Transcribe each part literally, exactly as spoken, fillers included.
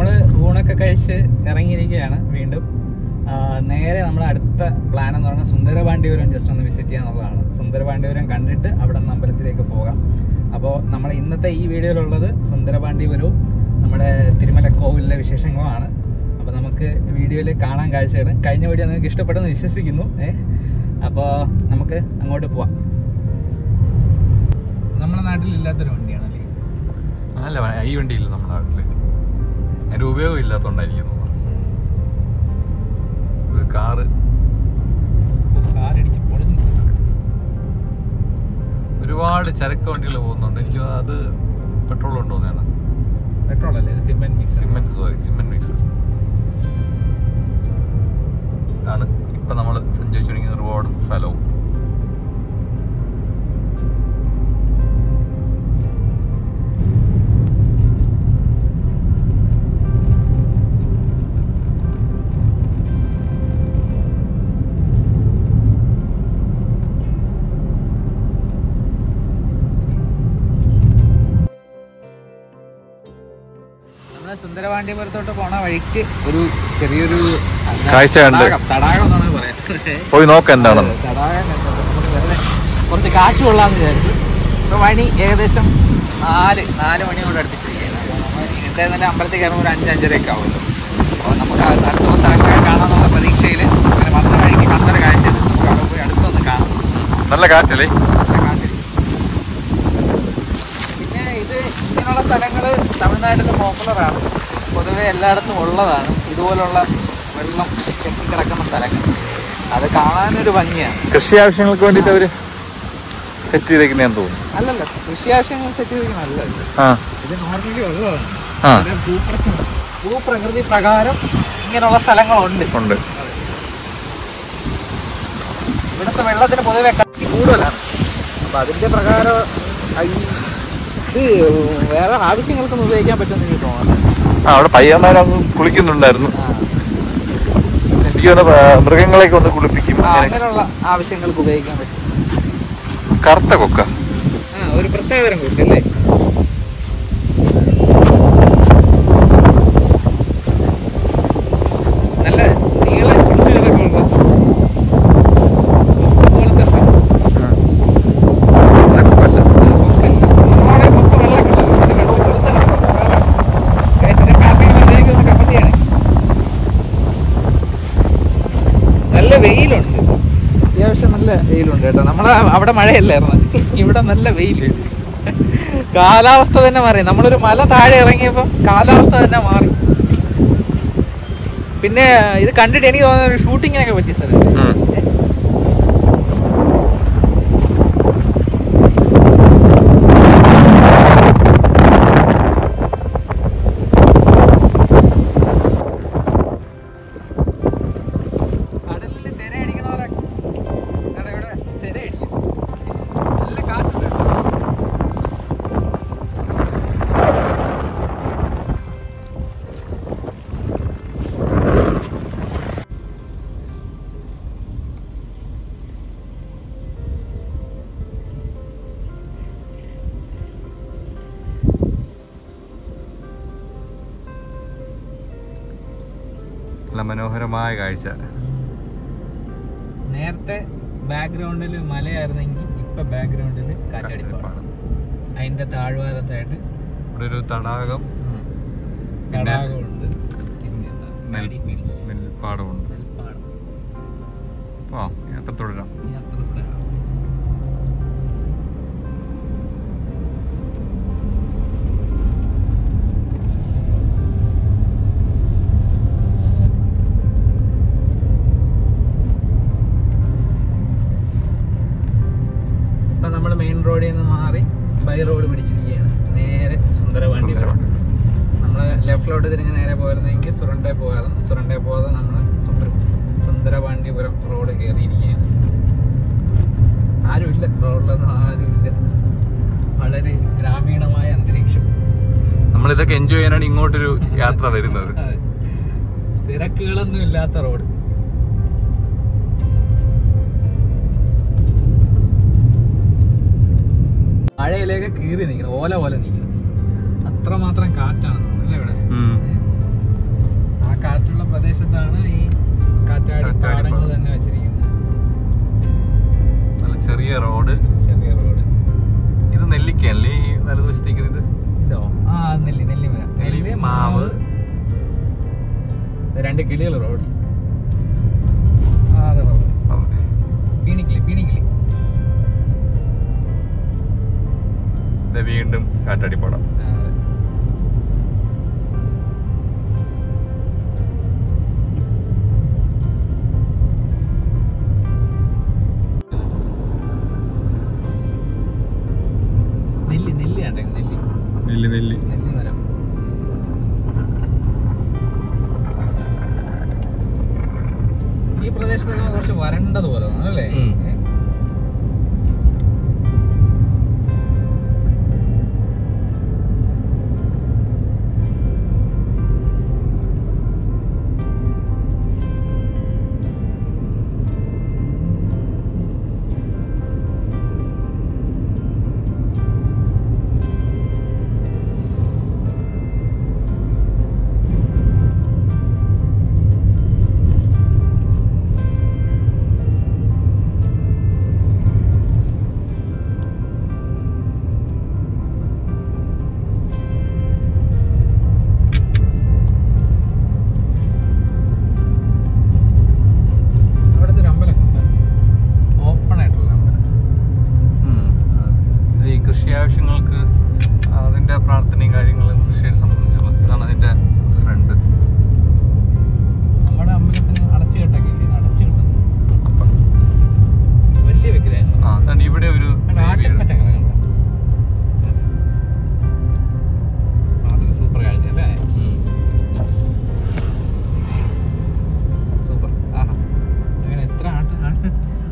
നമ്മൾ ഊണൊക്കെ കഴിച്ച് ഇറങ്ങിയിരിക്കുകയാണ് വീണ്ടും. നേരെ നമ്മൾ അടുത്ത പ്ലാൻ എന്ന് പറഞ്ഞാൽ സുന്ദരപാണ്ഡിപുരം ജസ്റ്റ് ഒന്ന് വിസിറ്റ് ചെയ്യാന്നുള്ളതാണ്. സുന്ദരപാണ്ഡിപുരം കണ്ടിട്ട് അവിടെ നിന്ന് അമ്പലത്തിലേക്ക് പോകാം. അപ്പോൾ നമ്മൾ ഇന്നത്തെ ഈ വീഡിയോയിലുള്ളത് സുന്ദരപാണ്ഡിപുരവും നമ്മുടെ തിരുമല കോവിലിലെ വിശേഷങ്ങളുമാണ്. അപ്പോൾ നമുക്ക് വീഡിയോയിൽ കാണാൻ കാഴ്ചകൾ. കഴിഞ്ഞ വീഡിയോ നിങ്ങൾക്ക് ഇഷ്ടപ്പെട്ടെന്ന് വിശ്വസിക്കുന്നു. ഏഹ് അപ്പോൾ നമുക്ക് അങ്ങോട്ട് പോവാം. നമ്മുടെ നാട്ടിലില്ലാത്തൊരു വണ്ടിയാണല്ലേ? അല്ല, ഈ വണ്ടിയില്ല നമ്മുടെ നാട്ടില്. അതിന്റെ ഉപയോഗം ഇല്ലാത്തോണ്ടായിരിക്കും. ഒരു കാറ് കാറടിച്ച് പൊളിഞ്ഞു. ഒരുപാട് ചരക്ക് വണ്ടികൾ പോകുന്നുണ്ട്. എനിക്ക് അത് പെട്രോൾ ഉണ്ടോന്നാണ്. പെട്രോൾ അല്ലേ? Cement mix. Cement sorry cement mixer ആണ് ഇപ്പൊ നമ്മൾ സഞ്ചരിച്ചുകൊണ്ടിരിക്കുന്ന റോഡും സ്ഥലവും. സുന്ദരപാണ്ഡിപുരത്തോട്ട് പോണ വഴിക്ക് ഒരു ചെറിയൊരു കാഴ്ച തടാകം എന്നാണ് പറയാം. പോയി നോക്കാം എന്താണെന്ന്. തടാകം കുറച്ച് കാറ്റ് കൊള്ളാന്ന് വിചാരിച്ചു. ഇപ്പൊ മണി ഏകദേശം നാല് നാല് മണിയോട് അടുപ്പിച്ചിരിക്കുകയാണ്. അപ്പോൾ നമ്മൾ എന്തായിരുന്നാലും അമ്പലത്തിൽ കയറുമ്പോൾ ഒരു അഞ്ച് അഞ്ചരയൊക്കെ ആവുമല്ലോ. അപ്പോൾ നമുക്ക് അടുത്ത സ്ഥലങ്ങളൊക്കെ കാണാമെന്നുള്ള പ്രതീക്ഷയിൽ അങ്ങനെ വന്ന വഴിക്ക് കണ്ടൊരു കാഴ്ച നമുക്ക് അവിടെ പോയി അടുത്തൊന്ന് കാണാം. നല്ല കാറ്റല്ലേ? നല്ല കാറ്റ്. പിന്നെ ഇത് ഇങ്ങനെയുള്ള സ്ഥലങ്ങൾ തമിഴ്നാട്ടിൽ പോപ്പുലറാണ്. പൊതുവെ എല്ലായിടത്തും ഉള്ളതാണ് ഇതുപോലുള്ള വെള്ളം കെട്ടിക്കിടക്കുന്ന സ്ഥലങ്ങൾ. അത് കാണാനൊരു ഭംഗിയാണ്. കൃഷി ആവശ്യങ്ങൾക്ക് വേണ്ടിയിട്ട് അവര് സെറ്റ് ചെയ്തേക്കുന്നതെന്ന് തോന്നുന്നു. അല്ലല്ല, കൃഷി ആവശ്യങ്ങൾ സെറ്റ് ചെയ്തിരിക്കുന്ന അല്ല. ഇത് നോർമലി ഉള്ളതാണ്. ഭൂപ്രകൃതി പ്രകാരം ഇങ്ങനെയുള്ള സ്ഥലങ്ങളുണ്ട്. ഇവിടുത്തെ വെള്ളത്തിന് പൊതുവെ കട്ടി കൂടുതലാണ്. അപ്പൊ അതിന്റെ പ്രകാരം ഇത് വേറെ ആവശ്യങ്ങൾക്കൊന്നും ഉപയോഗിക്കാൻ പറ്റുമെന്ന് എനിക്ക് തോന്നുന്നു. ആ, അവിടെ പയ്യന്മാരൊന്ന് കുളിക്കുന്നുണ്ടായിരുന്നു. എനിക്ക് മൃഗങ്ങളെയൊക്കെ ഒന്ന് കുളിപ്പിക്കും. അങ്ങനെയുള്ള ആവശ്യങ്ങൾക്ക് ഉപയോഗിക്കാൻ പറ്റും. കറുത്ത കൊക്ക, ആ ഒരു പ്രത്യേകതരം കൊക്കല്ലേ? നല്ല നീള പിടിച്ചതൊക്കെ ഉള്ള വെയിലുണ്ട്. അത്യാവശ്യം നല്ല വെയിലുണ്ട് കേട്ടോ. നമ്മളെ അവിടെ മഴയല്ലായിരുന്നു, ഇവിടെ നല്ല വെയിൽ. കാലാവസ്ഥ തന്നെ മാറി. നമ്മളൊരു മല താഴെ ഇറങ്ങിയപ്പോൾ കാലാവസ്ഥ തന്നെ മാറി. പിന്നെ ഇത് കണ്ടിട്ട് എനിക്ക് തോന്നുന്ന ഒരു ഷൂട്ടിങ്ങിനൊക്കെ പറ്റിയ സ്ഥലം. മനോഹരമായ കാഴ്ച. നേരത്തെ ബാക്ക്ഗ്രൗണ്ടിൽ മലയായിരുന്നെങ്കിൽ ഇപ്പൊ ബാക്ക്ഗ്രൗണ്ടിൽ കാറ്റടിപ്പാണ്. അതിന്റെ താഴ്വാരത്തായിട്ട് ഇവിടെ ഒരു തടാകം, തടാകമുണ്ട്, നെൽപ്പാടമുണ്ട്. ആ, യാത്ര തുടരാം. നമ്മൾ മെയിൻ റോഡിൽ നിന്ന് മാറി ബൈ റോഡ് പിടിച്ചിരിക്കുകയാണ്. നേരെ സുന്ദരപാണ്ഡിപുരം. നമ്മൾ ലെഫ്റ്റിലോട്ട് തിരിഞ്ഞ് നേരെ പോയിരുന്നെങ്കിൽ സുരണ്ടേ പോകാറുണ്ട്. സുരണ്ടേ പോകാതെ നമ്മൾ സുന്ദരപാണ്ഡിപുരം റോഡ് കയറിയിരിക്കുകയാണ്. ആരുമില്ല റോഡിലൊന്നും, ആരുമില്ല. വളരെ ഗ്രാമീണമായ അന്തരീക്ഷം. നമ്മളിതൊക്കെ എൻജോയ് ചെയ്യാനാണ് ഇങ്ങോട്ടൊരു യാത്ര വരുന്നത്. തിരക്കുകളൊന്നും ഇല്ലാത്ത റോഡ്. മഴയിലേക്ക് കീറി നിൽക്കണം, ഓല പോലെ നിൽക്കണം. അത്രമാത്രം കാറ്റാണ് അല്ലേ ഇവിടെ. പ്രദേശത്താണ് ഈ കാറ്റാടി പാടങ്ങൾ തന്നെ വെച്ചിരിക്കുന്നത്. നല്ല ചെറിയ റോഡ്, ചെറിയ റോഡ്. ഇത് നെല്ലിക്കല്ലേ ഈ വലതുവശത്തേക്ക്? ഇത് ഇതോ? ആ, നെല്ലി നെല്ലി മരം, നെല്ല്, മാവ്, രണ്ട് കിളികൾ റോഡിൽ. ആ, അതെ റോഡ്. പീണിക്കിളി പീണിക്കിളി. വീണ്ടും കാറ്റാടിപ്പാടം. നെല്ലി നെല്ലി ആണ് നെല്ലി നെല്ലി നെല്ലി നെല്ലി മരം. ഈ പ്രദേശത്തൊക്കെ കുറച്ച് വരണ്ടത് പോലെ അല്ലേ? ആവശ്യങ്ങൾക്ക് അതിന്റെ പ്രാർത്ഥനയും കാര്യങ്ങളും കൃഷിയെ സംബന്ധിച്ചുള്ള ഇതാണ് അതിന്റെ ഫ്രണ്ട്. നമ്മുടെ അമ്പലത്തിന് അടച്ചു കെട്ടൊക്കെ അടച്ചു കിട്ടും വലിയ വിഗ്രഹങ്ങൾ. ആ, അതാണ് ഇവിടെ ഒരു അതൊരു സൂപ്പർ കാഴ്ച അല്ലേ? സൂപ്പർ. ആഹാ, അങ്ങനെ എത്ര ആട്ട് ആണ്?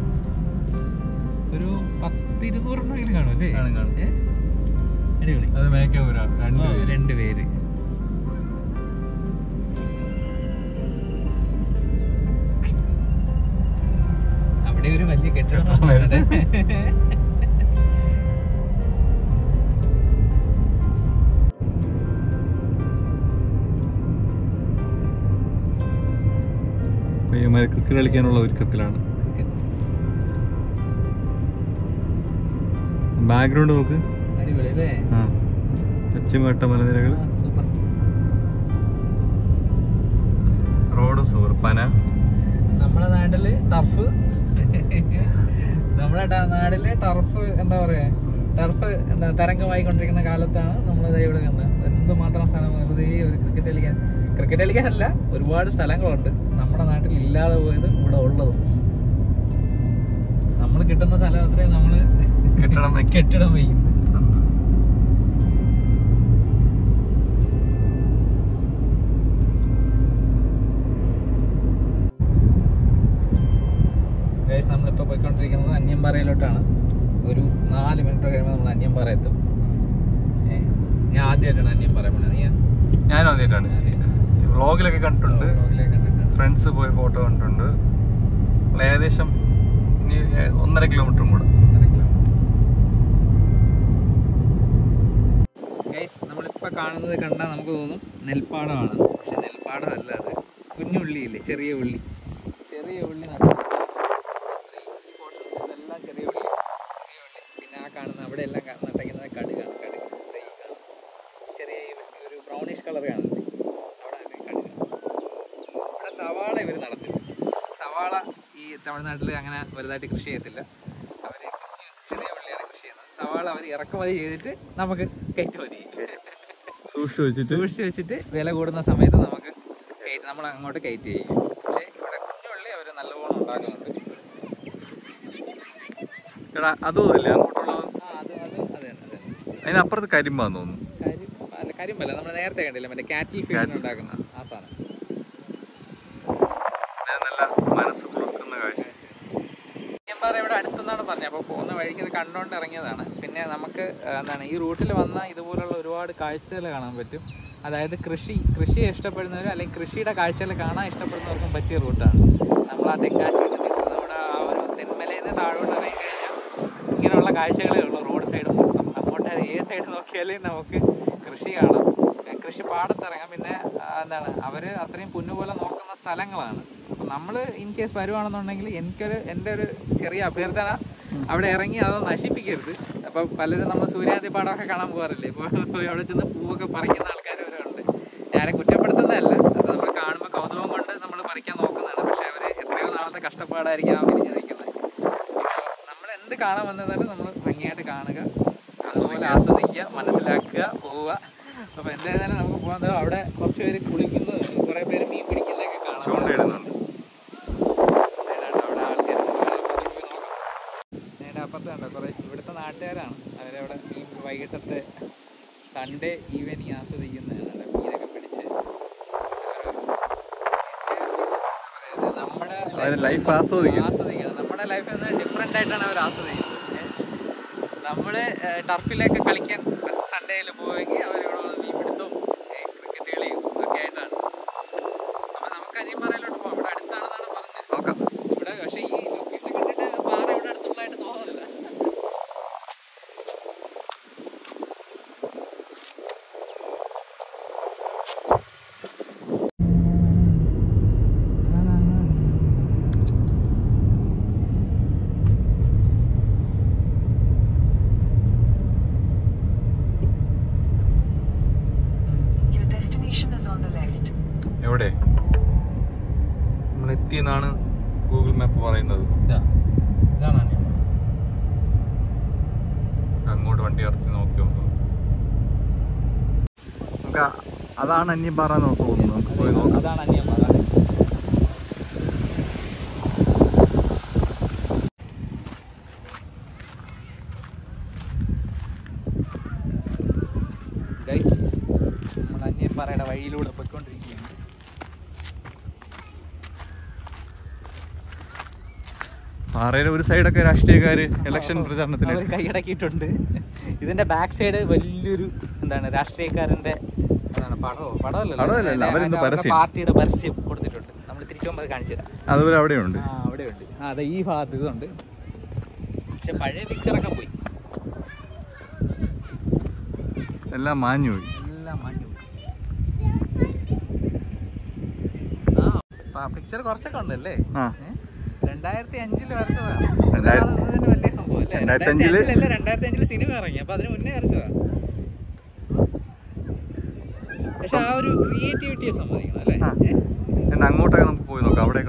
ഒരു പത്തിരുന്നൂറെണ്ണെങ്കിലും കാണും അല്ലേ? അടിപൊളി. അത് മേക്കൂര രണ്ട് പേര്. അവിടെ ഒരു വലിയ കെട്ടിടം. ക്രിക്കറ്റ് കളിക്കാനുള്ള ഒരുക്കത്തിലാണ്. ബാക്ക്ഗ്രൗണ്ട് നോക്ക്. അടിപൊളി അല്ലേ? പശ്ചിമഘട്ട മലനിരകൾ, സൂപ്പർ. Road super. പന. നമ്മുടെ നാട്ടില് ടർഫ് നമ്മുടെ നാട്ടില് ടർഫ് എന്താ പറയാ, ടർഫ് എന്താ തരംഗമായിക്കൊണ്ടിരിക്കുന്ന കാലത്താണ് നമ്മളിത് ഇവിടെ കണ്ടത്. എന്തുമാത്രം സ്ഥലം വെറുതെ ഒരു ക്രിക്കറ്റ് കളിക്കാൻ. ക്രിക്കറ്റ് കളിക്കാനല്ല, ഒരുപാട് സ്ഥലങ്ങളുണ്ട് നമ്മുടെ നാട്ടിൽ ഇല്ലാതെ പോയത് ഇവിടെ ഉള്ളതും. നമ്മൾ കിട്ടുന്ന സ്ഥലം അത്രയും നമ്മള് കെട്ടിടം കെട്ടിടം വയ്ക്കുന്നു. നമ്മളിപ്പോൾ പോയിക്കൊണ്ടിരിക്കുന്നത് അന്യംപാറയിലോട്ടാണ്. ഒരു നാല് മിനിറ്റ് കഴിയുമ്പോൾ നമ്മൾ അന്യംപാറ എത്തും. ഞാൻ ആദ്യമായിട്ടാണ് അന്യംപാറ പോണത്. നീ? ഞാനും ആദ്യമായിട്ടാണ്. വ്ളോഗിലൊക്കെ കണ്ടിട്ടുണ്ട്, ഫ്രണ്ട്സ് പോയ ഫോട്ടോ കണ്ടിട്ടുണ്ട്. ഏകദേശം ഇനി ഒന്നര കിലോമീറ്ററും കൂടെ. ഒന്നര കിലോമീറ്റർ. ഗൈസ്, നമ്മളിപ്പോൾ കാണുന്നത് കണ്ടാൽ നമുക്ക് തോന്നും നെൽപ്പാടമാണ്. പക്ഷെ നെൽപ്പാടമല്ല, അത് കുഞ്ഞുള്ളിയില്ലേ, ചെറിയ ഉള്ളി. ചെറിയ ഉള്ളി നട്ടു. ഈ പോർഷൻസ് ഇതെല്ലാം ചെറിയ ഉള്ളി, ചെറിയ ഉള്ളി. പിന്നെ ആ കാണുന്ന അവിടെ എല്ലാം നട്ടയ്ക്കുന്നത് കടുകാണ്. കടുക് ചെറിയ ഒരു ബ്രൗണിഷ് കളർ കാണുന്നത് അവിടെ കടുക്. ഇവിടെ സവാള ഇവർ നടത്തില്ല. സവാള ഈ തമിഴ്നാട്ടിൽ അങ്ങനെ വലുതായിട്ട് കൃഷി ചെയ്യത്തില്ല. അവർ ചെറിയ ഉള്ളിയാണ് കൃഷി ചെയ്യുന്നത്. സവാള അവർ ഇറക്കുമതി ചെയ്തിട്ട് നമുക്ക് കയറ്റുമതി സൂക്ഷിച്ച് വെച്ചിട്ട് സൂക്ഷിച്ച് വെച്ചിട്ട് വില കൂടുന്ന സമയത്ത് നമുക്ക് കയറ്റി നമ്മൾ അങ്ങോട്ട് കയറ്റി ചെയ്യും. പക്ഷേ ഇവിടെ കുഞ്ഞുള്ളി അവർ നല്ലവണ്ണം ഉണ്ടാക്കുന്നുണ്ട്. എടാ അതുമല്ലേ അങ്ങോട്ടുള്ളത്? ആ, അത് അത് അതെ അതെ. അതിനപ്പുറത്ത് കരിമ്പാന്ന് തോന്നുന്നു. കരി അല്ല, കരിമ്പല്ല, നമ്മൾ നേരത്തെ കണ്ടില്ല, മറ്റേ കാറ്റിൽ ഫീഡ് ഉണ്ടാക്കുന്ന ആ സാധനം. നല്ല മനസ്സ് കുളിർക്കുന്ന കാഴ്ച. അന്യംപാറ ഇവിടെ അടുത്തെന്നാണ് പറഞ്ഞത്. അപ്പോൾ പോകുന്ന വഴിക്ക് ഇത് കണ്ടുകൊണ്ട് ഇറങ്ങിയതാണ്. പിന്നെ നമുക്ക് എന്താണ് ഈ റൂട്ടിൽ വന്നാൽ ഇതുപോലുള്ള ഒരുപാട് കാഴ്ചകൾ കാണാൻ പറ്റും. അതായത് കൃഷി കൃഷിയെ ഇഷ്ടപ്പെടുന്നവരും അല്ലെങ്കിൽ കൃഷിയുടെ കാഴ്ചകൾ കാണാൻ ഇഷ്ടപ്പെടുന്നവർക്കും പറ്റിയ റൂട്ടാണ്. നമ്മൾ ആ തെങ്കാശി മീൻസ് നമ്മുടെ ആ ഒരു തെന്മലയിൽ നിന്ന് താഴോട്ട് ഇറങ്ങി കഴിഞ്ഞാൽ ഇങ്ങനെയുള്ള കാഴ്ചകളേ ഉള്ളൂ റോഡ് സൈഡ് മൊത്തം. അങ്ങോട്ട് ഏത് സൈഡ് നോക്കിയാലും നമുക്ക് കൃഷി കാണാം, കൃഷി പാടത്തിറങ്ങാം. പിന്നെ എന്താണ് അവർ അത്രയും പുല്ലുപോലെ നോക്കുന്ന സ്ഥലങ്ങളാണ്. അപ്പം നമ്മൾ ഇൻ കേസ് വരുവാണെന്നുണ്ടെങ്കിൽ എനിക്കൊരു എൻ്റെ ഒരു ചെറിയ അഭ്യർത്ഥന, അവിടെ ഇറങ്ങി അത് നശിപ്പിക്കരുത്. അപ്പോൾ പലരും നമ്മൾ സൂര്യാന്തി പാടമൊക്കെ കാണാൻ പോകാറില്ലേ, ഇപ്പോൾ അവിടെ ചെന്ന് പൂവൊക്കെ പറിക്കുന്ന ആൾക്കാർ വരെ ഉണ്ട്. ഞാനെ കുറ്റപ്പെടുത്തുന്നതല്ല, അത് നമ്മൾ കാണുമ്പോൾ കൗതുകം കൊണ്ട് നമ്മൾ പറിക്കാൻ നോക്കുന്നതാണ്. പക്ഷേ അവർ എത്രയോ നാളത്തെ കഷ്ടപ്പാടായിരിക്കും ആ വിരിഞ്ഞ് നിൽക്കുന്നത്. നമ്മൾ എന്ത് കാണാൻ വന്നതാലും നമ്മൾ ഭംഗിയായിട്ട് കാണുക, അതുപോലെ ആസ്വദിക്കുക, മനസ്സിലാക്കുക, പോവുക. അപ്പോൾ എന്തായാലും നമുക്ക് പോകാൻ തരാം. അവിടെ കുറച്ച് പേര് കുളിക്കുന്നത്, കുറേ പേര് മീൻ പിടിക്കുന്നതൊക്കെ കാണാം. ചൂണ്ടയിടുന്നുണ്ട്. അവിടെ ആൾക്കാർ നേരെ അപ്പുറത്ത് കണ്ടോ കുറേ ഇവിടുത്തെ നാട്ടുകാരാണ്. അവരവിടെ മീൻ വൈകിട്ടത്തെ സൺഡേ ഈവനിങ് ആസ്വദിക്കുന്നതാണ്. മീനൊക്കെ പിടിച്ച് നമ്മുടെ ലൈഫ് ആസ്വദിക്കണം. ആസ്വദിക്കണം നമ്മുടെ ലൈഫ് എന്ന് ഡിഫറെൻ്റ് ആയിട്ടാണ് അവർ ആസ്വദിക്കുന്നത്. നമ്മൾ ടർഫിലേക്ക് കളിക്കാൻ സൺഡേയിൽ പോയെങ്കിൽ അവരിവിടെ മീൻ പിടുത്തവും ക്രിക്കറ്റ് കളിയും ഒക്കെ ആയിട്ടാണ്. അപ്പം നമുക്ക് അനിയന്മാരയിലോട്ട് പോകാം. ഇവിടെ അടുത്താണെന്നാണ് പറഞ്ഞത്. നോക്കാം. ഇവിടെ പക്ഷേ ഈ ലൊക്കേഷൻ കണ്ടിട്ട് പാറ ഇവിടെ അടുത്തുള്ളതായിട്ട് തോന്നുന്നില്ല. എവിടെ നമ്മൾ എത്തിയെന്നാണ് ഗൂഗിൾ മാപ്പ് പറയുന്നത്. അങ്ങോട്ട് വണ്ടി ഇറച്ചി നോക്കി നോക്കും. നമുക്ക് അതാണ് അന്യംപാറ തോന്നുന്നു. നമുക്ക് പോയി നോക്കാം. അതാണ് അന്യംപാറ. ഗൈസ്, നമ്മൾ അന്യംപാറയുടെ വഴിയിലൂടെ പോയിക്കൊണ്ടിരിക്കുകയാണ്. പാറയുടെ ഒരു സൈഡൊക്കെ രാഷ്ട്രീയക്കാര് ഇലക്ഷൻ പ്രചാരണത്തിന് കൈയടക്കിയിട്ടുണ്ട്. ഇതിന്റെ ബാക്ക് സൈഡ് വലിയൊരു എന്താണ് രാഷ്ട്രീയക്കാരന്റെ പടമോ പടമല്ലോ പാർട്ടിയുടെ പരസ്യം കൊടുത്തിട്ടുണ്ട്. നമ്മൾ തിരിച്ചു പോകുമ്പോൾ അത് കാണിച്ചു തരാം. അതുപോലെ അവിടെയുണ്ട്. ആ അവിടെയുണ്ട്. ആ അതെ, ഈ ഭാഗത്ത് ഇതുണ്ട്. പക്ഷെ പഴയ പിക്ചറൊക്കെ പോയി, എല്ലാം മാഞ്ഞു പോയി. എല്ലാം മാഞ്ഞു പോയി. ആ പിക്ചർ കുറച്ചൊക്കെ ഉണ്ടല്ലേ. രണ്ടായിരത്തി അഞ്ചില് വരച്ചതാണ്. വലിയ സംഭവം അല്ലേ. രണ്ടായിരത്തി അഞ്ചില് സിനിമ ഇറങ്ങി, അപ്പൊ അതിന് മുന്നേ വരച്ചതാണ്. പക്ഷെ ആ ഒരു ക്രിയേറ്റിവിറ്റിയെ സമ്മതിക്കണം അല്ലേ. എന്നാ അങ്ങോട്ടൊക്കെ നമുക്ക് പോയി നോക്കാം. അവിടെയൊക്കെ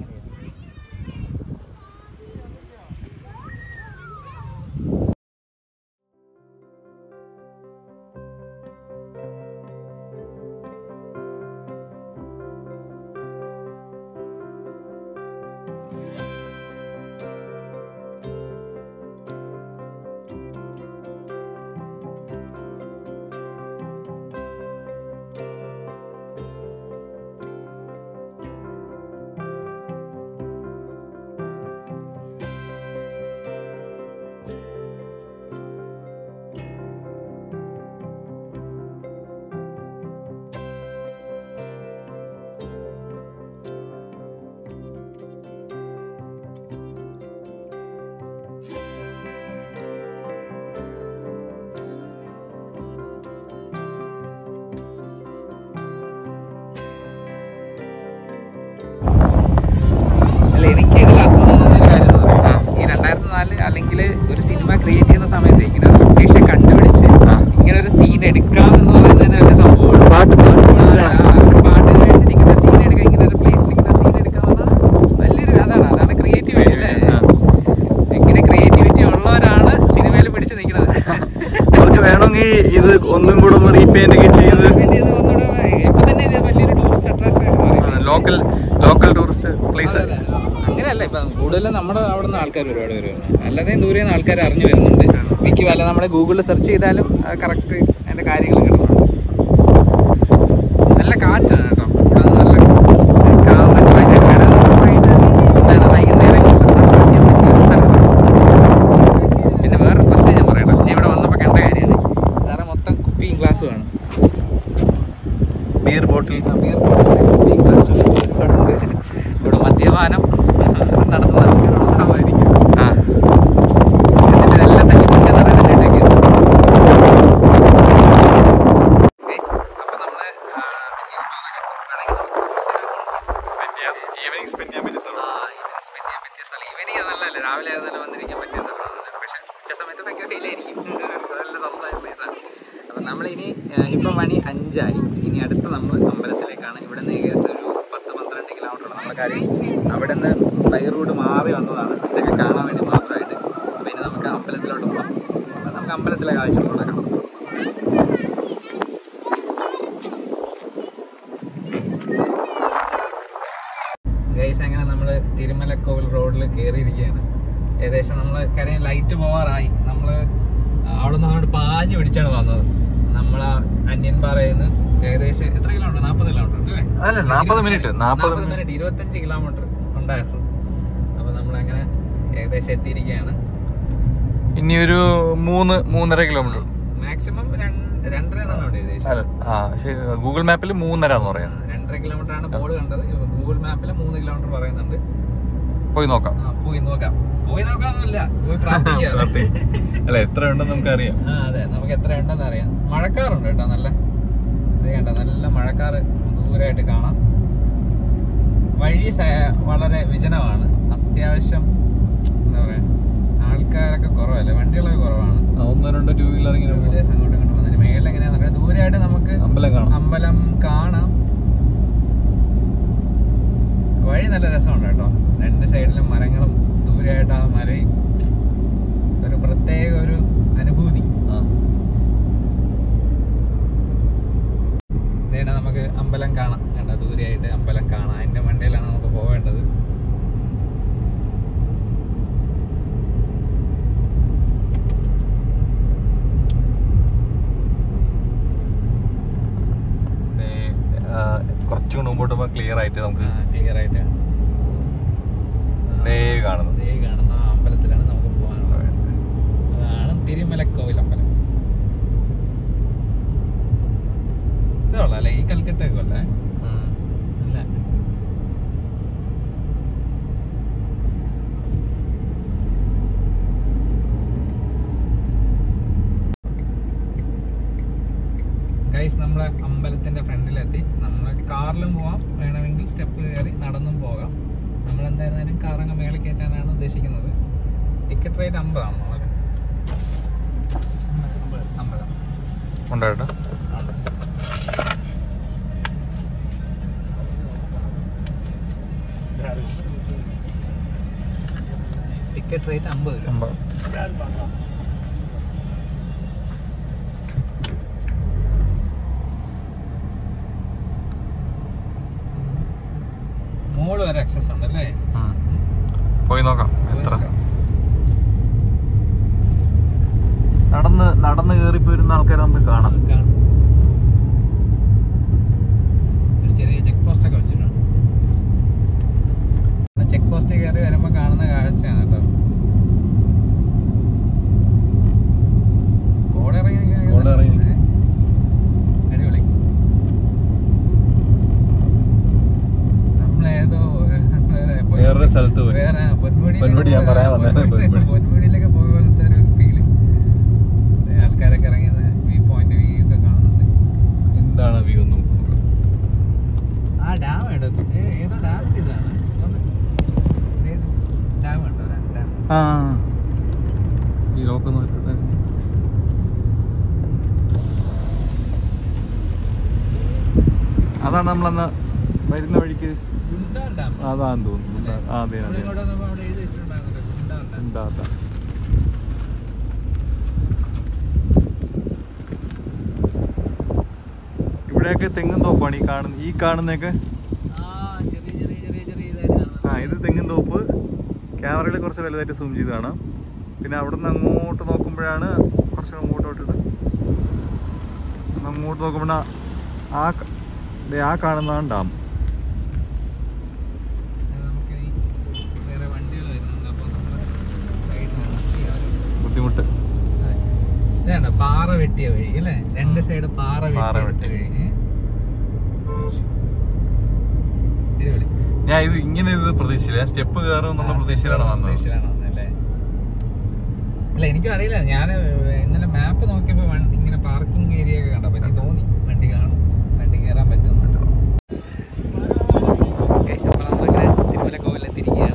എനിക്ക് ഇതിൽ അത്ഭുതം ഒരു കാര്യം എന്ന് പറയാം, ഈ രണ്ടായിരത്തി നാല് അല്ലെങ്കിൽ ഒരു സിനിമ ക്രിയേറ്റ് ചെയ്യുന്ന സമയത്ത് ഇങ്ങനെ ഒരു ലൊക്കേഷൻ കണ്ടുപിടിച്ച് ഇങ്ങനെ ഒരു സീൻ എടുക്കാം എന്ന് പറയുന്നത് തന്നെ വലിയ സംഭവമാണ്. പാട്ട് പാട്ടിന് വേണ്ടിയിട്ട് ഇങ്ങനെ സീൻ എടുക്കുക, ഇങ്ങനെ ഒരു പ്ലേസിൽ ഇങ്ങനെ സീൻ എടുക്കുക എന്ന് പറഞ്ഞാൽ വലിയൊരു അതാണ് അതാണ് ക്രിയേറ്റിവിറ്റി അല്ലേ. ഇങ്ങനെ ക്രിയേറ്റിവിറ്റി ഉള്ളവരാണ് സിനിമയിൽ പിടിച്ച് നിൽക്കുന്നത്. വേണമെങ്കിൽ ഇത് ഒന്നും കൂടെ ഒന്ന് റീപെയിന്റ് ഒക്കെ ചെയ്ത് ഇപ്പൊ തന്നെ ഇത് വലിയൊരു tourist attraction local local tourist place. അങ്ങനെയല്ല, ഇപ്പം കൂടുതലും നമ്മുടെ അവിടെ നിന്ന് ആൾക്കാർ ഒരുപാട് വരുവാണ്, അല്ലാതെ ദൂരെ നിന്ന് ആൾക്കാർ അറിഞ്ഞു വരുന്നുണ്ട്. മിക്ക വല്ല നമ്മുടെ ഗൂഗിളിൽ സെർച്ച് ചെയ്താലും കറക്റ്റ് അതിൻ്റെ കാര്യങ്ങൾ കിട്ടുന്നുണ്ട്. നല്ല കാറ്റാണ് കേട്ടോ ഇവിടെ, നല്ല എന്താണ് വൈകുന്നേരങ്ങളിൽ ആസ്വദിക്കാൻ പറ്റിയ ഒരു സ്ഥലമാണ്. പിന്നെ വേറൊരു പ്രശ്നം ഞാൻ പറയട്ടെ, ഞാൻ ഇവിടെ വന്നപ്പോൾ കണ്ട കാര്യമാണ്, വേറെ മൊത്തം കുപ്പിയും ഗ്ലാസ്സുമാണ്. ബിയർ ബോട്ടിൽ ബിയർ ബോട്ടിൽ കുപ്പിയും ഗ്ലാസ്സും ഒരുപാടുണ്ട്. ഇവിടെ മദ്യപാനം നടത്തുന്ന ആൾക്കാരുണ്ടാവുമായിരിക്കും. ആ എന്നിട്ട് ഇതെല്ലാം തല്ലിക്കൊണ്ട് നിറയുന്നുണ്ടെങ്കിൽ അപ്പം നമ്മൾ ഇപ്പം മണി അഞ്ചായി. ഇനി അടുത്ത നമ്മൾ അമ്പലത്തിലേക്കാണ്. ഇവിടെ നിന്ന് ഏകദേശം ഒരു പത്ത് പന്ത്രണ്ട് കിലോമീറ്റർ ഉള്ള നമ്മുടെ കാര്യം. അവിടെ നിന്ന് ബൈ റൂട്ട് മാറി വന്നതാണ്, ഇതൊക്കെ കാണാൻ വേണ്ടി മാത്രമായിട്ട്. അപ്പം ഇനി നമുക്ക് അമ്പലത്തിലോട്ട് പോകാം. അപ്പം നമുക്ക് അമ്പലത്തിലെ കാഴ്ച കൊടുക്കാം. ഗൈസ്, അങ്ങനെ നമ്മൾ തിരുമലക്കോവിൽ റോഡിൽ കയറിയിരിക്കുകയാണ്. ഏകദേശം നമ്മൾ കരയും ലൈറ്റ് പോവാറായി. നമ്മൾ അവിടെ നിന്ന് അങ്ങോട്ട് പാഞ്ഞ് പിടിച്ചാണ് വന്നത്. നമ്മൾ അന്യൻപാറയിൽ നിന്ന് ഏകദേശം എത്ര കിലോമീറ്റർ? നാൽപ്പത് കിലോമീറ്റർ ഉണ്ട് അല്ലേ? അല്ല, നാൽപ്പത് മിനിറ്റ് നാൽപ്പത് മിനിറ്റ് ഇരുപത്തഞ്ച് കിലോമീറ്റർ ഉണ്ടായിരുന്നു. അപ്പൊ നമ്മളങ്ങനെ ഏകദേശം എത്തിയിരിക്കുകയാണ്. ഇനി ഒരു മൂന്ന് മൂന്നര കിലോമീറ്റർ മാക്സിമം രണ്ടര എന്നാണ് ഏകദേശം. ഗൂഗിൾ മാപ്പിൽ മൂന്നര എന്ന് പറയുന്നത്. രണ്ടര കിലോമീറ്റർ ആണ് ബോർഡ് കണ്ടത്. ഗൂഗിൾ മാപ്പിൽ മൂന്ന് കിലോമീറ്റർ പറയുന്നുണ്ട്. പോയി നോക്കാം. പോയി നോക്കാം പോയി നോക്കാന്നല്ല പോയി പ്രാർത്ഥിക്കാം. അല്ല, എത്ര ഉണ്ടെന്ന് നമുക്ക് അറിയാം. ആ അതെ, നമുക്ക് എത്ര ഉണ്ടെന്ന് അറിയാം. മഴക്കാറുണ്ട് കേട്ടോ, നല്ല ഇത് കേട്ടോ, നല്ല മഴക്കാറ് ദൂരമായിട്ട് കാണാം. വഴി വളരെ വിജനമാണ്. അത്യാവശ്യം എന്താ പറയാ, ആൾക്കാരൊക്കെ കുറവല്ലേ, വണ്ടികളൊക്കെ കുറവാണ്. ഒന്നോ രണ്ടോ ടൂ വീലർ ഇങ്ങനെ വിദേശം അങ്ങോട്ടും ഇങ്ങോട്ടും വന്നതിന് മേളിൽ എങ്ങനെയാന്ന് അറിയാം. ദൂരമായിട്ട് നമുക്ക് അമ്പലം കാണാം അമ്പലം കാണാം. വഴി നല്ല രസമുണ്ട് കേട്ടോ. രണ്ട് സൈഡിലും മരങ്ങളും ദൂരമായിട്ട് ആ മരയും ഒരു പ്രത്യേക ഒരു അനുഭൂതി. നേട നമുക്ക് അമ്പലം കാണാം. കണ്ട ദൂരെയായിട്ട് അമ്പലം കാണാം. അതിന്റെ വണ്ടിയിലാണ് നമുക്ക് പോവേണ്ടത്. കുറച്ചുകൂടെ മുമ്പോട്ട് പോകുമ്പോൾ ക്ലിയർ ആയിട്ട് നമുക്ക് ക്ലിയർ ആയിട്ട് ദേ കാണുന്നു. ദേ കാണുന്ന ആ അമ്പലത്തിലാണ് നമുക്ക് പോകാനുള്ളത്. അതാണ് തിരുമലക്കോവിൽ അമ്പലം. ഇതുള്ള അല്ലേ ഈ കൽക്കട്ടയൊക്കെ അല്ലേ? അല്ല, ഗൈസ് നമ്മളെ അമ്പലത്തിന്റെ ഫ്രണ്ടിലെത്തി. നമ്മൾ കാറിലും പോവാം, വേണമെങ്കിൽ സ്റ്റെപ്പ് കയറി നടന്നും പോകാം. നമ്മൾ എന്തായിരുന്നാലും കാറങ്ങ് മേളിൽ കയറ്റാനാണ് ഉദ്ദേശിക്കുന്നത്. ടിക്കറ്റ് റേറ്റ് അമ്പതാണ്. അമ്പലം ഉണ്ടായിട്ടോ. ടിക്കറ്റ് റേറ്റ് അമ്പത് രൂപ. മോള് വരെ ആക്സസ് ഉണ്ടല്ലേ? പോയി നോക്കാം എത്ര. നടന്ന് നടന്ന് കയറിപ്പോയിരുന്ന ആൾക്കാരെ നമുക്ക് കാണാം. ഒരു ചെറിയ ചെക്ക് പോസ്റ്റ് ഒക്കെ വെച്ചിട്ടുണ്ട്. ചെക്ക് പോസ്റ്റ് കയറി വരുമ്പോ കാണുന്ന കാഴ്ചയാണ് കേട്ടോ. കോടിറങ്ങി അടിപൊളി. നമ്മളേതോ വേറൊരു സ്ഥലത്ത് വേറെ പൊന്മുടി പൊന്മുടിയിലൊക്കെ പോയ പോലത്തെ ഒരു ഫീല്. ആൾക്കാരൊക്കെ ഇറങ്ങിയത് വ്യൂ പോയിന്റ് വ്യൂ ഒക്കെ കാണുന്നുണ്ട്. എന്താണ് വ്യൂ ഒന്നും ആ ഡാം എടുത്തു. ഏതോ ഡാമിന്റെ ഇതാണ് ഡാം ഉണ്ടോ? ഡാം ആ ഈ ലോക്കൊന്നും അതാണ് നമ്മളന്ന് വരുന്ന വഴിക്ക് അതാന്ന് തോന്നുന്നു. അതെ അതെ എന്താ ഇവിടെയൊക്കെ തെങ്ങും തോപ്പാണ് ഈ കാണുന്ന ഈ കാണുന്നൊക്കെ. ആ ഇത് തെങ്ങും തോപ്പ്. ക്യാമറയിൽ കുറച്ച് വലുതായിട്ട് സൂം ചെയ്ത് കാണാം. പിന്നെ അവിടെ നിന്ന് അങ്ങോട്ട് നോക്കുമ്പോഴാണ് കുറച്ച് അങ്ങോട്ടോട്ടിട്ട് അങ്ങോട്ട് നോക്കുമ്പോഴാണ് ആ ആ കാണുന്നതാണ് ഡാം. ബുദ്ധിമുട്ട് പാറ വെട്ടിയ വഴി അല്ലേ? രണ്ട് സൈഡ് പാറ വെട്ടിയ വഴി. ഞാൻ ഇത് ഇങ്ങനെ ഇത് പ്രതീക്ഷിച്ചില്ല. സ്റ്റെപ്പ് കയറും എന്നുള്ള പ്രതീക്ഷയിലാണ് വന്നത്. അല്ല എനിക്കും അറിയില്ല. ഞാൻ ഇന്നലെ മാപ്പ് നോക്കിയപ്പോ ഇങ്ങനെ പാർക്കിംഗ് ഏരിയ ഒക്കെ കണ്ടപ്പോ എനിക്ക് തോന്നി വണ്ടി കാണും, വണ്ടി കയറാൻ പറ്റും. നമ്മളങ്ങനെ തിരുമലക്കോവിലെത്തിരിക്കുകയാണ്.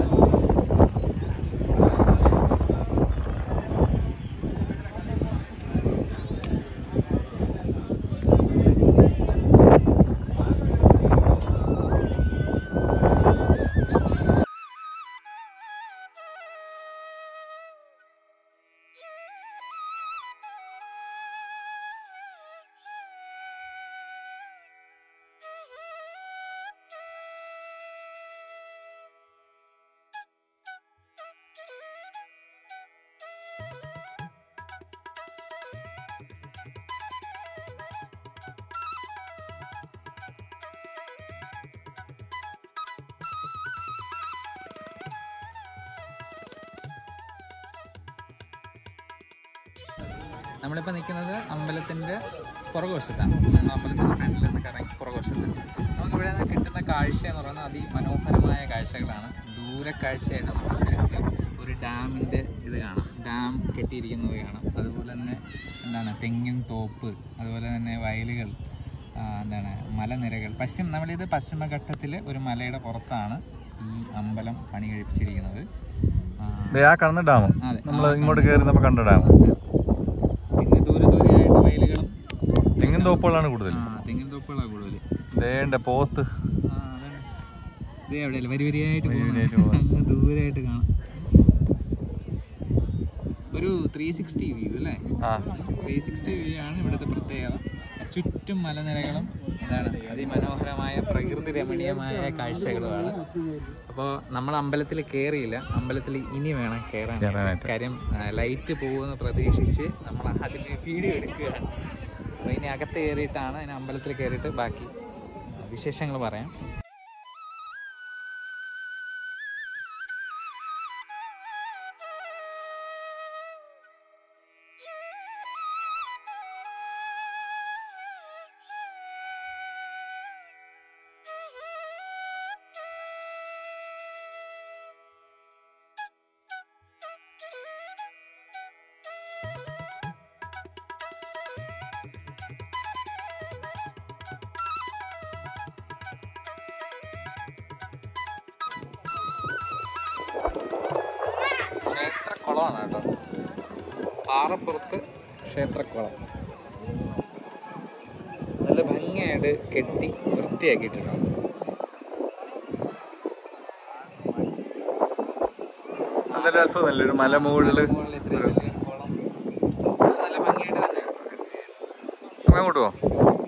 നമ്മളിപ്പോൾ നിൽക്കുന്നത് അമ്പലത്തിൻ്റെ പുറകുവശത്താണ്. നമ്മൾ അമ്പലത്തിൻ്റെ ഫ്രണ്ടിൽ നിന്നൊക്കെ ഇറങ്ങി പുറകുവശത്ത് നമുക്കിവിടെ നിന്ന് കിട്ടുന്ന കാഴ്ച എന്ന് പറയുന്നത് അതിമനോഹരമായ കാഴ്ചകളാണ്. ദൂരക്കാഴ്ചയായിട്ട് നമുക്ക് ഒരു ഡാമിൻ്റെ ഇത് കാണാം, ഡാം കെട്ടിയിരിക്കുന്നത് കാണാം. അതുപോലെ തന്നെ എന്താണ് തെങ്ങിൻ തോപ്പ്, അതുപോലെ തന്നെ വയലുകൾ, എന്താണ് മലനിരകൾ. പശ്ചിമ നമ്മളിത് പശ്ചിമഘട്ടത്തിൽ ഒരു മലയുടെ പുറത്താണ് ഈ അമ്പലം പണി കഴിപ്പിച്ചിരിക്കുന്നത്. ആ കാണുന്ന ഡാം നമ്മൾ ഇങ്ങോട്ട് കയറുന്നപ്പോൾ കണ്ട ഡാം. പിന്നെ ദൂരെ ദൂരെയായിട്ട് വയലുകളും തെങ്ങിൻ തോപ്പുകളാണ് കൂടുതൽ. തെങ്ങിൻ തോപ്പുകളാണ് കൂടുതൽ. ദേണ്ട പോത്ത് ഇതേ എവിടെയല്ല വരി വരിയായിട്ട് അങ്ങ് ദൂരെയായിട്ട് കാണാം. ഒരു ത്രീ സിക്സ്റ്റി വ്യൂ അല്ലേ? ത്രീ സിക്സ്റ്റി വ്യൂ ആണ് ഇവിടുത്തെ പ്രത്യേകത. ചുറ്റും മലനിരകളും എന്താണ് അതിമനോഹരമായ പ്രകൃതി രമണീയമായ കാഴ്ചകളുമാണ്. അപ്പോൾ നമ്മൾ അമ്പലത്തിൽ കയറിയില്ല, അമ്പലത്തിൽ ഇനി വേണം കയറാൻ. കാര്യം ലൈറ്റ് പോകുമെന്ന് പ്രതീക്ഷിച്ച് നമ്മൾ അതിന് വീഡിയോ എടുക്കുകയാണ്. അപ്പോൾ ഇനി അകത്ത് കയറിയിട്ടാണ് ഇനി അമ്പലത്തിൽ കയറിയിട്ട് ബാക്കി വിശേഷങ്ങൾ പറയാം. ക്ഷേത്രക്കുളമാണ് കേട്ടോ, പാറപ്പുറത്ത് ക്ഷേത്രക്കുളം. നല്ല ഭംഗിയായിട്ട് കെട്ടി വൃത്തിയാക്കിയിട്ടുണ്ട്. നല്ലൊരു അത്ഭുതം, നല്ലൊരു മല മുകളിൽ ഇത്രയും വലിയ കുളം നല്ല ഭംഗിയായിട്ട് തന്നെ. അങ്ങോട്ട് പോവാം.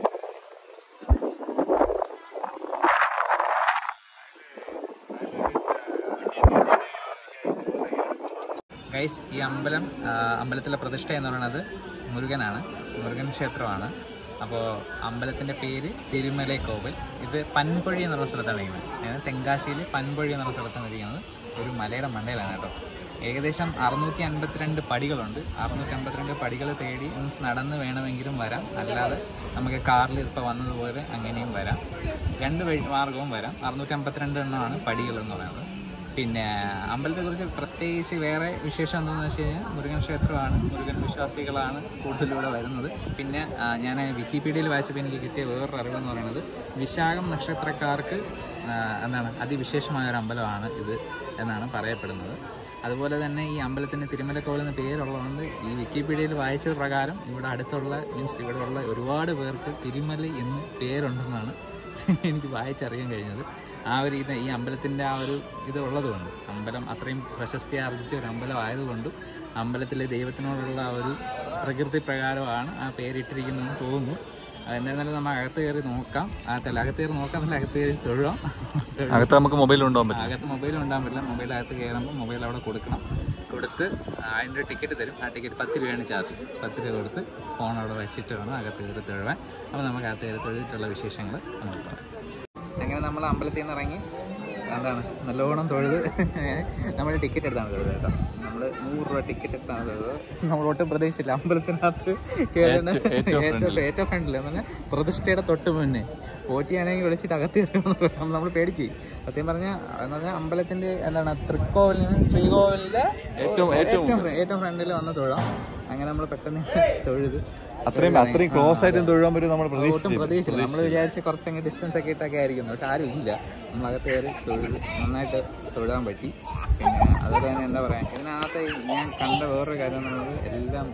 ഗൈസ്, ഈ അമ്പലം അമ്പലത്തിലെ പ്രതിഷ്ഠ എന്ന് പറയുന്നത് മുരുകനാണ്, മുരുകൻ ക്ഷേത്രമാണ്. അപ്പോൾ അമ്പലത്തിൻ്റെ പേര് തിരുമലൈക്കോവിൽ. ഇത് പൻപൊഴി എന്നുള്ള സ്ഥലത്താണ് ഇരിക്കുന്നത്. അതായത് തെങ്കാശിയിൽ പൻപൊഴി എന്നുള്ള സ്ഥലത്താണ് ഇരിക്കുന്നത്. ഒരു മലയുടെ മണ്ടയിലാണ് കേട്ടോ. ഏകദേശം അറുന്നൂറ്റി അൻപത്തിരണ്ട് പടികളുണ്ട്. അറുന്നൂറ്റി അമ്പത്തിരണ്ട് പടികൾ തേടി മീൻസ് നടന്ന് വേണമെങ്കിലും വരാം, അല്ലാതെ നമുക്ക് കാറിൽ ഇപ്പോൾ വന്നതുപോലെ അങ്ങനെയും വരാം. രണ്ട് വഴി മാർഗവും വരാം. അറുന്നൂറ്റി അമ്പത്തിരണ്ട് എണ്ണമാണ് പടികൾ എന്ന് പറയുന്നത്. പിന്നെ അമ്പലത്തെക്കുറിച്ച് പ്രത്യേകിച്ച് വേറെ വിശേഷം എന്താണെന്ന് വെച്ച് കഴിഞ്ഞാൽ മുരുകൻ ക്ഷേത്രമാണ്, മുരുകൻ വിശ്വാസികളാണ് കൂടുതലൂടെ വരുന്നത്. പിന്നെ ഞാൻ വിക്കിപീഡിയയിൽ വായിച്ചപ്പോൾ എനിക്ക് കിട്ടിയ വേറൊരു അറിവെന്ന് പറയുന്നത് വിശാഖം നക്ഷത്രക്കാർക്ക് എന്താണ് അതിവിശേഷമായ ഒരു അമ്പലമാണ് ഇത് എന്നാണ് പറയപ്പെടുന്നത്. അതുപോലെ തന്നെ ഈ അമ്പലത്തിന് തിരുമലക്കോവിൽ എന്ന പേരുള്ളതുകൊണ്ട് ഈ വിക്കിപീഡിയയിൽ വായിച്ചത് പ്രകാരം ഇവിടെ അടുത്തുള്ള മീൻസ് ഇവിടെ ഉള്ള ഒരുപാട് പേർക്ക് തിരുമല എന്ന് പേരുണ്ടെന്നാണ് എനിക്ക് വായിച്ചറിയാൻ കഴിഞ്ഞത്. ആ ഒരു ഇത് ഈ അമ്പലത്തിൻ്റെ ആ ഒരു ഇത് ഉള്ളതുകൊണ്ട്, അമ്പലം അത്രയും പ്രശസ്തി ആർജിച്ച ഒരു അമ്പലം ആയതുകൊണ്ടും അമ്പലത്തിലെ ദൈവത്തിനോടുള്ള ആ ഒരു പ്രകൃതി പ്രകാരമാണ് ആ പേരിട്ടിരിക്കുന്നതെന്ന് തോന്നുന്നു. എന്തായാലും നമ്മൾ അകത്ത് കയറി നോക്കാം. അകത്തല്ല അകത്ത് കയറി നോക്കാം എന്നല്ല അകത്ത് കയറി തൊഴാം. അകത്ത് നമുക്ക് മൊബൈൽ ഉണ്ടാകാൻ പറ്റില്ല. അകത്ത് മൊബൈൽ ഉണ്ടാകാൻ പറ്റില്ല. മൊബൈൽ അകത്ത് കയറുമ്പോൾ മൊബൈൽ അവിടെ കൊടുക്കണം. കൊടുത്ത് അതിൻ്റെ ടിക്കറ്റ് തരും. ആ ടിക്കറ്റ് പത്ത് രൂപയാണ് ചാർജ്. പത്ത് രൂപ കൊടുത്ത് ഫോൺ അവിടെ വെച്ചിട്ട് വേണം അകത്ത് കയറി തൊഴുവാൻ. അപ്പോൾ നമുക്ക് അകത്ത് കയറി തൊഴുതിട്ടുള്ള വിശേഷങ്ങൾ നമുക്ക് പറയാം. അങ്ങനെ നമ്മൾ അമ്പലത്തിൽ നിന്ന് ഇറങ്ങി എന്താണ് നല്ലോണം തൊഴുത് നമ്മൾ ടിക്കറ്റ് എടുത്താണ് തൊഴുത് കേട്ടോ. നമ്മൾ നൂറ് രൂപ ടിക്കറ്റ് എടുത്താണ് തൊഴുത്. നമ്മളൊട്ടും പ്രതീക്ഷിച്ചില്ല അമ്പലത്തിനകത്ത് കയറുന്ന ഏറ്റവും ഏറ്റവും ഫ്രണ്ടില്ല എന്ന് പറഞ്ഞാൽ പ്രതിഷ്ഠയുടെ തൊട്ട് മുന്നേ പോറ്റിയാണെങ്കിൽ വിളിച്ചിട്ട് അകത്ത് കയറുമ്പോൾ നമ്മൾ പേടിച്ചു. സത്യം പറഞ്ഞാൽ എന്ന് പറഞ്ഞാൽ അമ്പലത്തിൻ്റെ എന്താണ് തൃക്കോവിലിന് ശ്രീകോവിലിൻ്റെ ഏറ്റവും ഏറ്റവും ഫ്രണ്ടിൽ വന്ന് തൊഴാം. അങ്ങനെ നമ്മൾ പെട്ടെന്ന് തൊഴുത് അത്രയും അത്രയും ക്ലോസ് ആയിട്ട് തൊഴുവാൻ പറ്റും നമ്മൾ ഒട്ടും പ്രതീക്ഷിച്ചില്ല. നമ്മൾ വിചാരിച്ച് കുറച്ചങ്ങ് ഡിസ്റ്റൻസ് ഒക്കെ ഇട്ടൊക്കെ ആയിരിക്കുന്നു, പക്ഷെ ആരും ഇല്ല. നമ്മളകത്ത് കയറി തൊഴുത് നന്നായിട്ട് തൊഴുതാൻ പറ്റി. പിന്നെ അതുപോലെ തന്നെ എന്താ പറയാ, ഇതിനകത്ത് ഞാൻ കണ്ട വേറൊരു കാര്യം എന്ന് പറയുന്നത് എല്ലാം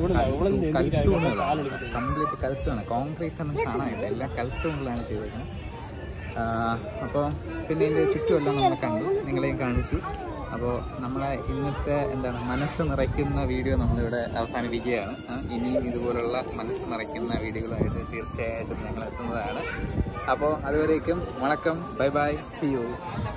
കൽത്തൂണുകളാണ്, കംപ്ലീറ്റ് കൽത്താണ്, കോൺക്രീറ്റ് ഒന്നും കാണാനില്ല, എല്ലാം കൽത്തൂണിലാണ് ചെയ്തേക്കുന്നത്. അപ്പോൾ പിന്നെ ഇതിൻ്റെ ചുറ്റുമെല്ലാം നമ്മൾ കണ്ടു, നിങ്ങളെയും കാണിച്ചു. അപ്പോൾ നമ്മളെ ഇന്നത്തെ എന്താണ് മനസ്സ് നിറയ്ക്കുന്ന വീഡിയോ നമ്മളിവിടെ അവസാനിപ്പിക്കുകയാണ്. ഇനിയും ഇതുപോലുള്ള മനസ്സ് നിറയ്ക്കുന്ന വീഡിയോകളായിട്ട് തീർച്ചയായിട്ടും ഞങ്ങൾ എത്തുന്നതാണ്. അപ്പോൾ അതുവരേക്കും വണക്കം, ബൈ ബൈ, സി യു.